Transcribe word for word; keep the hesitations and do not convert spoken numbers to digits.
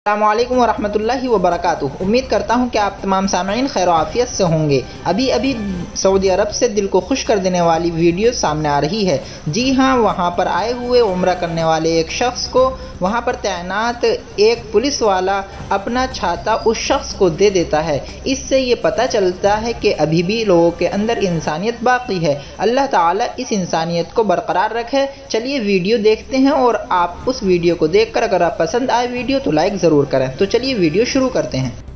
अस्सलामुअलैकुम वरहमतुल्लाहि वबरकातुहू। उम्मीद करता हूँ कि आप तमाम सामईन खैर आफियत से होंगे। अभी अभी सऊदी अरब से दिल को खुश कर देने वाली वीडियो सामने आ रही है। जी हाँ, वहाँ पर आए हुए उम्रा करने वाले एक शख्स को वहाँ पर तैनात एक पुलिस वाला अपना छाता उस शख्स को दे देता है। इससे ये पता चलता है कि अभी भी लोगों के अंदर इंसानियत बाकी है। अल्लाह ताला इस इंसानियत को बरकरार रखे। चलिए वीडियो देखते हैं, और आप उस वीडियो को देखकर अगर आप पसंद आए वीडियो तो लाइक ज़रूर करें। तो चलिए वीडियो शुरू करते हैं।